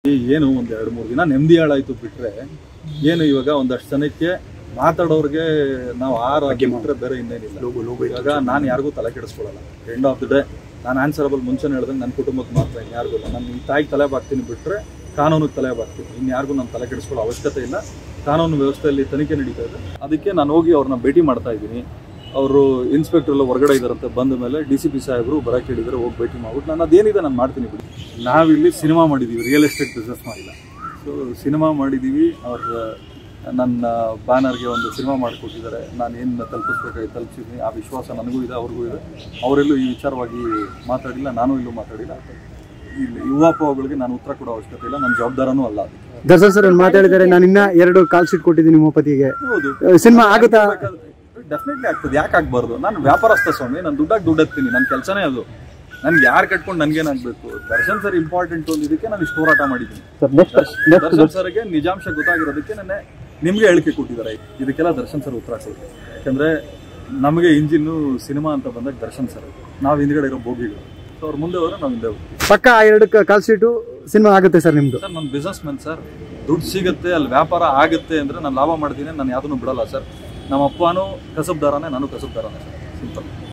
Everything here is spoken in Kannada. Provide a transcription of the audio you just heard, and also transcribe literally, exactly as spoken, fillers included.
ಏನು ಒಂದು ಎರಡು ಮೂರು ದಿನ ನೆಮ್ಮದಿ ಹಾಳಾಯ್ತು ಬಿಟ್ರೆ ಏನು ಇವಾಗ ಒಂದಷ್ಟು ಜನಕ್ಕೆ ಮಾತಾಡೋರಿಗೆ ನಾವು ಆರು ಬಿಟ್ರೆ ಬೇರೆ ಇನ್ನೇನಿಲ್ಲ. ಇವಾಗ ನಾನು ಯಾರಿಗೂ ತಲೆ ಕೆಡಿಸ್ಕೊಳ್ಳಲ್ಲ. ಎಂಡ್ ಆಫ್ ದ ಡೇ ನಾನು ಆನ್ಸರಬಲ್ ಮುಂಚೆನೇ ಹೇಳ್ದಂಗೆ ನನ್ನ ಕುಟುಂಬಕ್ಕೆ ಮಾತ್ರ ಯಾರಿಗೂ ಇಲ್ಲ. ನಾನು ಈ ತಾಯಿಗೆ ತಲೆ ಬಾಗ್ತೀನಿ ಬಿಟ್ಟರೆ ಕಾನೂನಿಗೆ ತಲೆ ಬಾಗ್ತೀನಿ. ಇನ್ನು ಯಾರಿಗೂ ನಾನು ತಲೆ ಕೆಡಿಸ್ಕೊಳ್ಳೋ ಅವಶ್ಯಕತೆ ಇಲ್ಲ. ಕಾನೂನು ವ್ಯವಸ್ಥೆಯಲ್ಲಿ ತನಿಖೆ ನಡೀತಾ ಇದೆ. ಅದಕ್ಕೆ ನಾನು ಹೋಗಿ ಅವ್ರನ್ನ ಭೇಟಿ ಮಾಡ್ತಾ ಇದ್ದೀನಿ. ಅವರು ಇನ್ಸ್ಪೆಕ್ಟರ್ ಎಲ್ಲ ಹೊರಗಡೆ ಇದ್ದಾರಂತೆ. ಬಂದ ಮೇಲೆ ಡಿ ಸಿ ಪಿ ಸಾಹೇಬರು ಬರೋಕ್ಕೆ ಹೇಳಿದರೆ ಹೋಗಿ ಭೇಟಿ ಮಾಡ್ಬಿಟ್ಟು ನಾನು ಅದೇನಿದೆ ನಾನು ಮಾಡ್ತೀನಿ ಬಿಡಿ. ನಾವಿಲ್ಲಿ ಸಿನಿಮಾ ಮಾಡಿದ್ದೀವಿ, ರಿಯಲ್ ಎಸ್ಟೇಟ್ ಬಿಸ್ನೆಸ್ ಮಾಡಿಲ್ಲ. ಸೊ ಸಿನಿಮಾ ಮಾಡಿದ್ದೀವಿ. ಅವ್ರ ನನ್ನ ಬ್ಯಾನರ್ಗೆ ಒಂದು ಸಿನಿಮಾ ಮಾಡಿಕೊಟ್ಟಿದ್ದಾರೆ. ನಾನು ಏನು ತಲುಪಿಸ್ಬೇಕಾಗಿ ತಲುಪಿಸಿದ್ದೀನಿ. ಆ ವಿಶ್ವಾಸ ನನಗೂ ಇದೆ, ಅವ್ರಿಗೂ ಇದೆ. ಅವರೆಲ್ಲೂ ಈ ವಿಚಾರವಾಗಿ ಮಾತಾಡಿಲ್ಲ, ನಾನು ಇಲ್ಲೂ ಮಾತಾಡಿಲ್ಲ. ಇಲ್ಲಿ ಯುವಾಪಗಳಿಗೆ ನಾನು ಉತ್ತರ ಕೊಡೋ ಅವಶ್ಯಕತೆ ಇಲ್ಲ. ನನ್ನ ಜವಾಬ್ದಾರನೂ ಅಲ್ಲ. ದರ್ಶನ್ ಸರ್ ಮಾತಾಡಿದ್ದಾರೆ, ನಾನು ಇನ್ನ ಎರಡು ಕಾಲ್ ಶೀಟ್ ಕೊಟ್ಟಿದ್ದೀನಿ ಉಮಾಪತಿಗೆ. ಹೌದು, ಸಿನಿಮಾ ಆಗುತ್ತಾ? ಡೆಫಿನೆಟ್ಲಿ ಆಗ್ತದೆ. ಯಾಕೆ ಆಗ್ಬಾರ್ದು? ನಾನು ವ್ಯಾಪಾರಸ್ಥ ಸ್ವಾಮಿ, ನಾನು ದುಡ್ಡಾಗಿ ದುಡ್ಡು ಎತ್ತೀನಿ. ನನ್ನ ಕೆಲಸನೇ ಅದು. ನನ್ಗೆ ಯಾರು ಕಟ್ಕೊಂಡು ನನ್ಗೇನಾಗಬೇಕು? ದರ್ಶನ್ ಸರ್ ಇಂಪಾರ್ಟೆಂಟ್ ಒಂದು ಇದಕ್ಕೆ ನಾನು ಇಷ್ಟು ಹೋರಾಟ ಮಾಡಿದ್ದೀನಿ. ದರ್ಶನ್ ಸರ್ಗೆ ನಿಜಾಂಶ ಗೊತ್ತಾಗಿರೋದಕ್ಕೆ ನನ್ನ ನಿಮಗೆ ಹೇಳಿಕೆ ಕೊಟ್ಟಿದ್ದಾರೆ. ಇದಕ್ಕೆಲ್ಲ ದರ್ಶನ್ ಸರ್ ಉತ್ತರ ಕೊಡ್ತಾರೆ. ಯಾಕಂದರೆ ನಮಗೆ ಇಂಜಿನ್ನು ಸಿನಿಮಾ ಅಂತ ಬಂದಾಗ ದರ್ಶನ್ ಸರ್, ನಾವು ಹಿಂದ್ಗಡೆ ಇರೋ ಬೋಗಿಗಳು. ಸೊ ಅವ್ರು ಮುಂದೆ ಹೋದ್ರೆ ನಾವು ಹಿಂದೆ ಹೋಗ್ತೀವಿ. ಪಕ್ಕ ಎರಡು ಕಾಲ್ ಶೀಟು ಸಿನಿಮಾ ಆಗುತ್ತೆ ಸರ್ ನಿಮ್ಮದು? ಸರ್ ನನ್ನ ಬಿಸ್ನೆಸ್ ಮ್ಯಾನ್ ಸರ್. ದುಡ್ಡು ಸಿಗುತ್ತೆ, ಅಲ್ಲಿ ವ್ಯಾಪಾರ ಆಗುತ್ತೆ ಅಂದರೆ ನಾನು ಲಾಭ ಮಾಡ್ತೀನಿ. ನಾನು ಯಾವುದನ್ನು ಬಿಡಲ್ಲ ಸರ್. ನಮ್ಮ ಅಪ್ಪನೂ ಕಸಬ್ದಾರನೇ, ನಾನು ಕಸಬ್ದಾರನೇ ಸರ್. ಸಿಂಪಲ್.